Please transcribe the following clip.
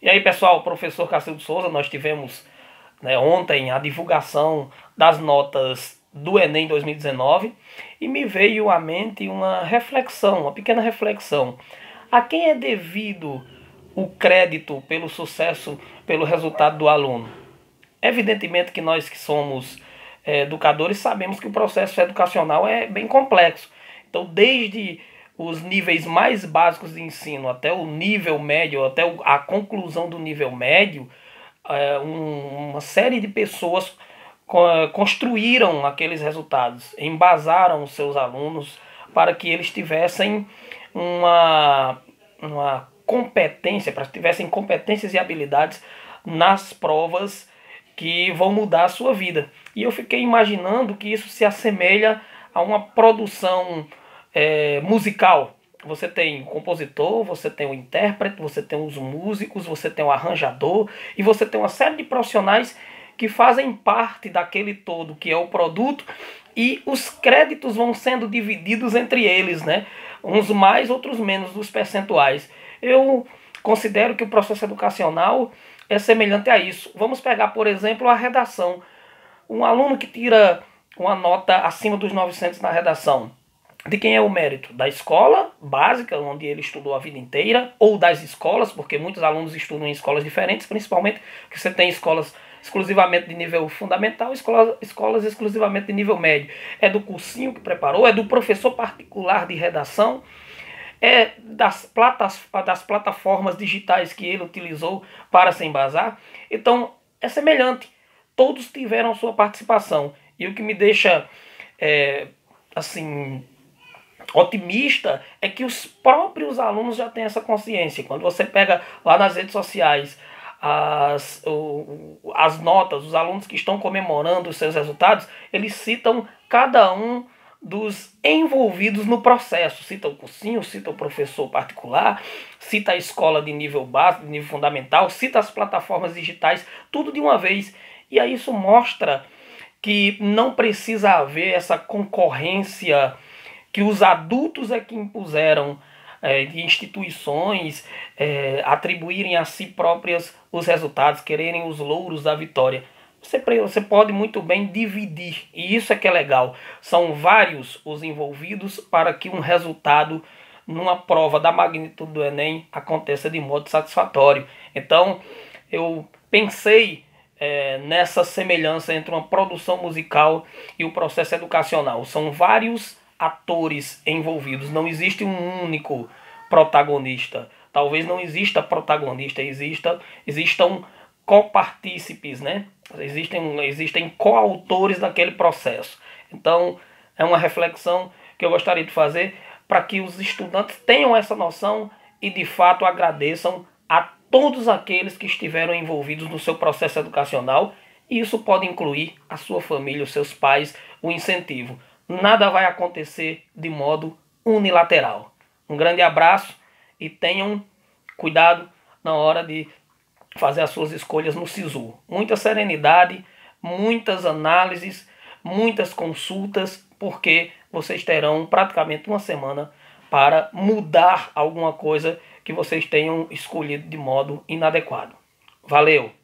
E aí, pessoal, professor Cacildo Souza, nós tivemos, né, ontem a divulgação das notas do Enem 2019 e me veio à mente uma reflexão, uma pequena reflexão. A quem é devido o crédito pelo sucesso, pelo resultado do aluno? Evidentemente que nós que somos educadores sabemos que o processo educacional é bem complexo. Então, desde os níveis mais básicos de ensino até o nível médio, até a conclusão do nível médio, uma série de pessoas construíram aqueles resultados, embasaram os seus alunos para que eles tivessem uma competência, para que tivessem competências e habilidades nas provas que vão mudar a sua vida. E eu fiquei imaginando que isso se assemelha a uma produção musical. Você tem o compositor, você tem o intérprete, você tem os músicos, você tem o arranjador e você tem uma série de profissionais que fazem parte daquele todo que é o produto, e os créditos vão sendo divididos entre eles, né? Uns mais, outros menos dos percentuais. Eu considero que o processo educacional é semelhante a isso. Vamos pegar, por exemplo, a redação. Um aluno que tira uma nota acima dos 900 na redação, de quem é o mérito? Da escola básica, onde ele estudou a vida inteira, ou das escolas, porque muitos alunos estudam em escolas diferentes, principalmente que você tem escolas exclusivamente de nível fundamental, escolas exclusivamente de nível médio. É do cursinho que preparou, é do professor particular de redação, é das plataformas digitais que ele utilizou para se embasar. Então, é semelhante. Todos tiveram sua participação. E o que me deixa, assim, otimista é que os próprios alunos já têm essa consciência. Quando você pega lá nas redes sociais as notas, os alunos que estão comemorando os seus resultados, eles citam cada um dos envolvidos no processo. Cita o cursinho, cita o professor particular, cita a escola de nível básico, de nível fundamental, cita as plataformas digitais, tudo de uma vez. E aí isso mostra que não precisa haver essa concorrência que os adultos é que impuseram, de instituições atribuírem a si próprias os resultados, quererem os louros da vitória. Você pode muito bem dividir, e isso é que é legal. São vários os envolvidos para que um resultado numa prova da magnitude do Enem aconteça de modo satisfatório. Então, eu pensei nessa semelhança entre uma produção musical e o processo educacional. São vários atores envolvidos, não existe um único protagonista. Talvez não exista protagonista, existam copartícipes, né? Existem coautores daquele processo. Então, é uma reflexão que eu gostaria de fazer para que os estudantes tenham essa noção e de fato agradeçam a todos aqueles que estiveram envolvidos no seu processo educacional. E isso pode incluir a sua família, os seus pais, o incentivo. Nada vai acontecer de modo unilateral. Um grande abraço e tenham cuidado na hora de fazer as suas escolhas no SISU. Muita serenidade, muitas análises, muitas consultas, porque vocês terão praticamente uma semana para mudar alguma coisa que vocês tenham escolhido de modo inadequado. Valeu!